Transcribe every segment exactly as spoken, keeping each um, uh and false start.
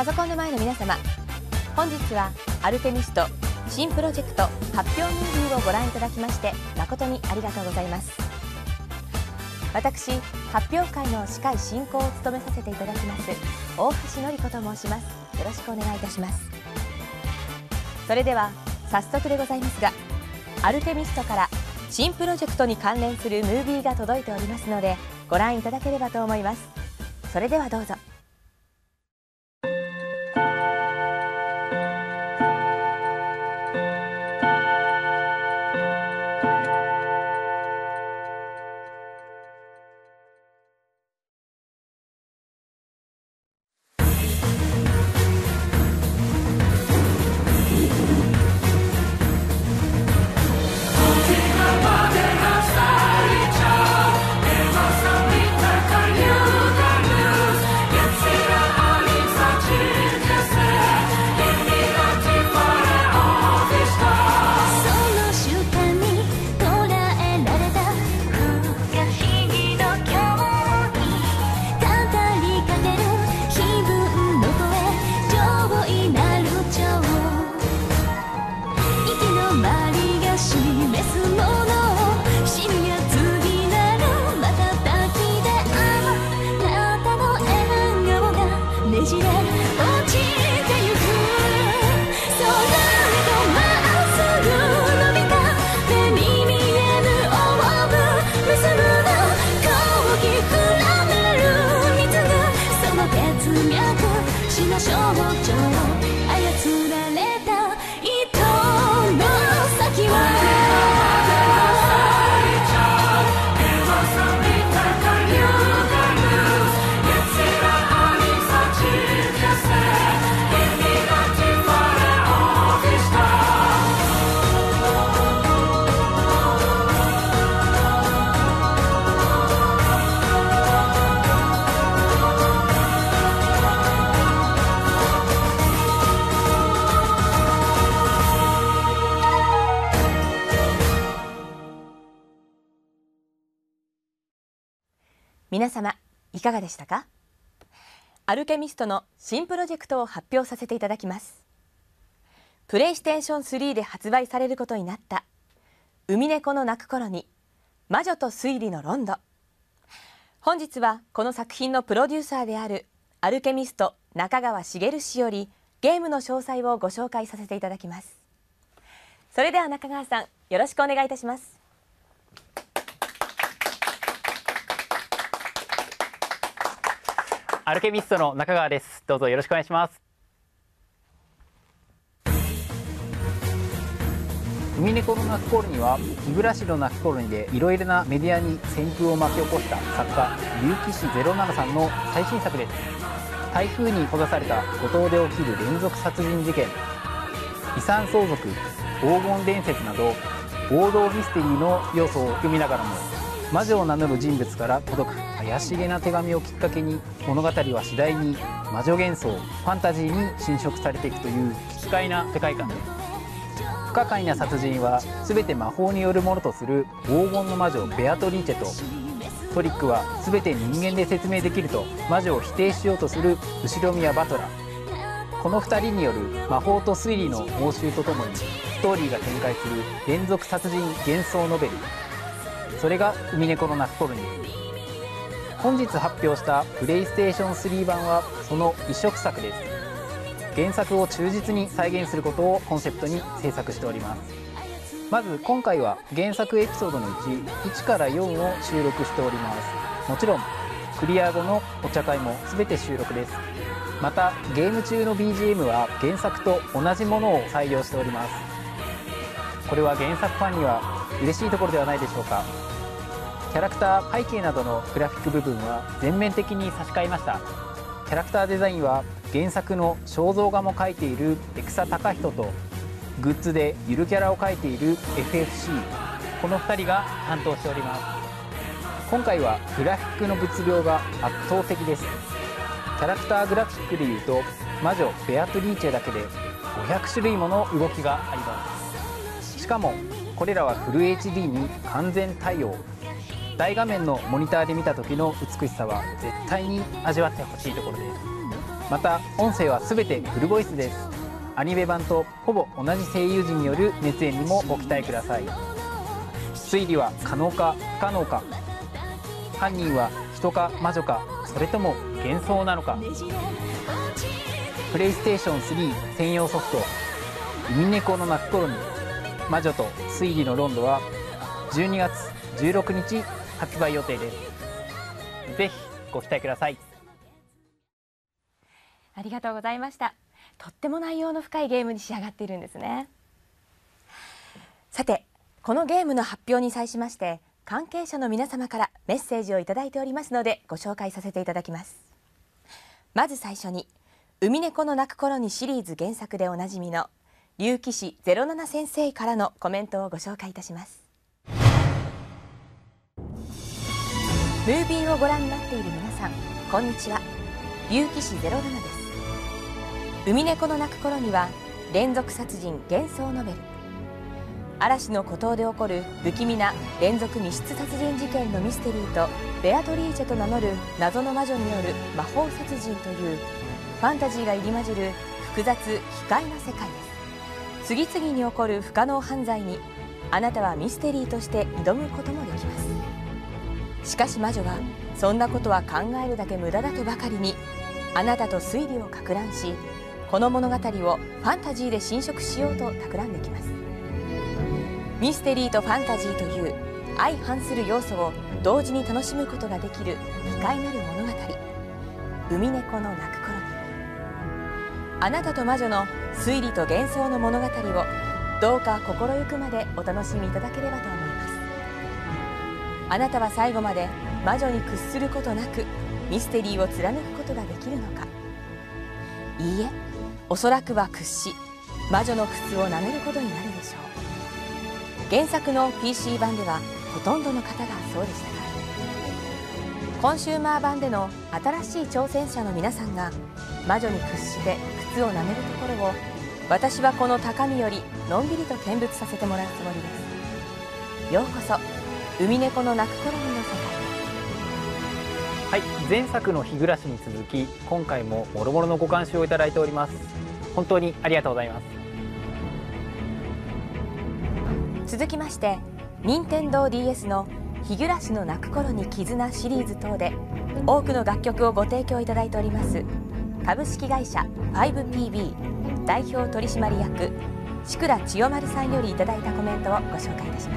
ソコンの前の皆様、本日はアルテミスト新プロジェクト発表ムービーをご覧いただきまして誠にありがとうございます。私、発表会の司会進行を務めさせていただきます大橋典子と申します。よろしくお願いいたします。それでは早速でございますが、アルテミストから新プロジェクトに関連するムービーが届いておりますので、ご覧いただければと思います。それではどうぞ。皆様いかがでしたか。アルケミストの新プロジェクトを発表させていただきます。プレイステーションスリーで発売されることになった海猫の鳴く頃に魔女と推理のロンド。本日はこの作品のプロデューサーであるアルケミスト中川茂氏よりゲームの詳細をご紹介させていただきます。それでは中川さん、よろしくお願いいたします。 アルケミストの中川です。どうぞよろしくお願いします。海猫の鳴く頃には日暮の鳴く頃にでいろいろなメディアに旋風を巻き起こした作家竜騎士ゼロななさんの最新作です。台風に閉ざされた五島で起きる連続殺人事件、遺産相続、黄金伝説など王道ミステリーの要素を含みながらも、魔女を名乗る人物から届く怪しげな手紙をきっかけに物語は次第に魔女幻想、ファンタジーに侵食されていくという奇怪な世界観です。不可解な殺人は全て魔法によるものとする黄金の魔女ベアトリーチェと、トリックは全て人間で説明できると魔女を否定しようとする後ろ宮バトラ。このふたりによる魔法と推理の応酬とともにストーリーが展開する連続殺人幻想ノベル、それが海猫の鳴く頃に。本日発表したプレイステーションスリー版はその一色作です。原作を忠実に再現することをコンセプトに制作しております。まず今回は原作エピソードのうちいちからよんを収録しております。もちろんクリア後のお茶会も全て収録です。またゲーム中の ビージーエム は原作と同じものを採用しております。これは原作ファンには嬉しいところではないでしょうか。キャラクター、背景などのグラフィック部分は全面的に差し替えました。キャラクターデザインは原作の肖像画も描いているエクサ貴人と、グッズでゆるキャラを描いている エフエフシー、 このふたりが担当しております。今回はグラフィックの物量が圧倒的です。キャラクターグラフィックでいうと魔女ベアトリーチェだけでごひゃくしゅるいもの動きがあります。しかもこれらはフル エイチディー に完全対応。大画面のモニターで見た時の美しさは絶対に味わってほしいところです。 また音声は全てフルボイスです。アニメ版とほぼ同じ声優陣による熱演にもご期待ください。推理は可能か不可能か、犯人は人か魔女か、それとも幻想なのか。プレイステーションスリー専用ソフト「ウミネコの泣く頃に魔女と推理のロンド」はじゅうにがつじゅうろくにち発売予定です。ぜひご期待ください。 ありがとうございました。とっても内容の深いゲームに仕上がっているんですね。さて、このゲームの発表に際しまして関係者の皆様からメッセージをいただいておりますので、ご紹介させていただきます。まず最初に「ウミネコの泣く頃に」シリーズ原作でおなじみの竜騎士ゼロなな先生からのコメントをご紹介いたします。ムービーをご覧になっている皆さん、こんにちは。竜騎士ゼロななです。ウミネコの泣く頃には連続殺人幻想ノベル、嵐の孤島で起こる不気味な連続密室殺人事件のミステリーとベアトリーチェと名乗る謎の魔女による魔法殺人というファンタジーが入り混じる複雑奇怪な世界です。次々に起こる不可能犯罪にあなたはミステリーとして挑むこともできます。しかし魔女はそんなことは考えるだけ無駄だとばかりにあなたと推理をか乱し、この物語をファンタジーで侵食しようと企んできます。ミステリーとファンタジーという相反する要素を同時に楽しむことができる奇怪なる物語「ウミネコの泣く頃に」。あなたと魔女の推理と幻想の物語をどうか心ゆくまでお楽しみいただければと思います。あなたは最後まで魔女に屈することなくミステリーを貫くことができるのか。いいえ、おそらくは屈し魔女の靴を舐めることになるでしょう。原作の ピーシー 版ではほとんどの方がそうでしたが、コンシューマー版での新しい挑戦者の皆さんが魔女に屈して靴を舐めるところを私はこの高みよりのんびりと見物させてもらうつもりです。ようこそウミネコの泣く頃にの世界へ。 はい、前作の日暮らしに続き今回ももろもろのご監修をいただいております。本当にありがとうございます。 続きまして任天堂 ディーエス の「日暮らしの泣く頃に絆」シリーズ等で多くの楽曲をご提供いただいております株式会社 ファイブピービー 代表取締役志倉千代丸さんよりいただいたコメントをご紹介いたします。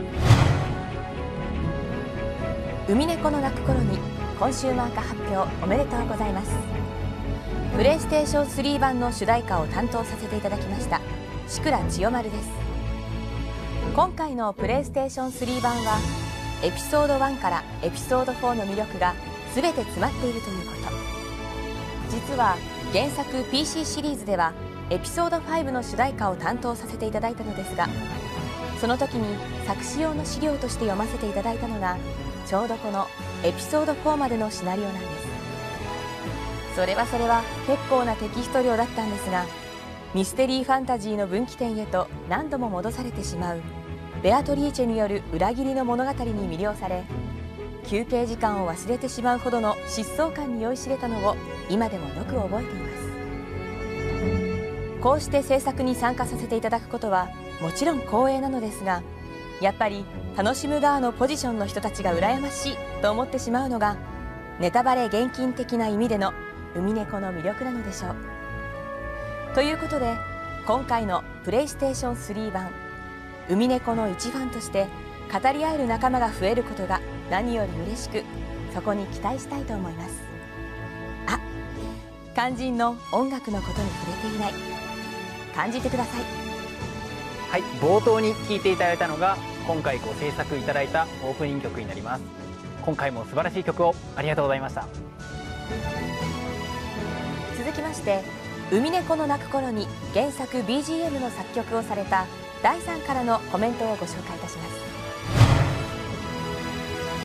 ウミネコの泣く頃にコンシューマー化発表おめでとうございます。プレイステーションスリー版の主題歌を担当させていただきました志倉千代丸です。今回のプレイステーションスリー版はエピソードワンからエピソードフォーの魅力が全て詰まっているということ。実は原作 ピーシー シリーズではエピソードファイブの主題歌を担当させていただいたのですが、その時に作詞用の資料として読ませていただいたのがちょうどこのエピソードフォーまでのシナリオなんです。それはそれは結構なテキスト量だったんですが、ミステリーファンタジーの分岐点へと何度も戻されてしまうベアトリーチェによる裏切りの物語に魅了され、休憩時間を忘れてしまうほどの疾走感に酔いしれたのを今でもよく覚えています。こうして制作に参加させていただくことはもちろん光栄なのですが、やっぱり楽しむ側のポジションの人たちが羨ましいと思ってしまうのがネタバレ厳禁的な意味でのウミネコの魅力なのでしょう。ということで今回のプレイステーションスリー版ウミネコの一ファンとして語り合える仲間が増えることが何より嬉しく、そこに期待したいと思います。あ、肝心の音楽のことに触れていない、感じてください。 はい、冒頭に聴いていただいたのが今回ご制作いただいたオープニング曲になります。今回も素晴らしい曲をありがとうございました。 続きましてウミネコの泣く頃に原作 ビージーエム の作曲をされただいさんからのコメントをご紹介いたします。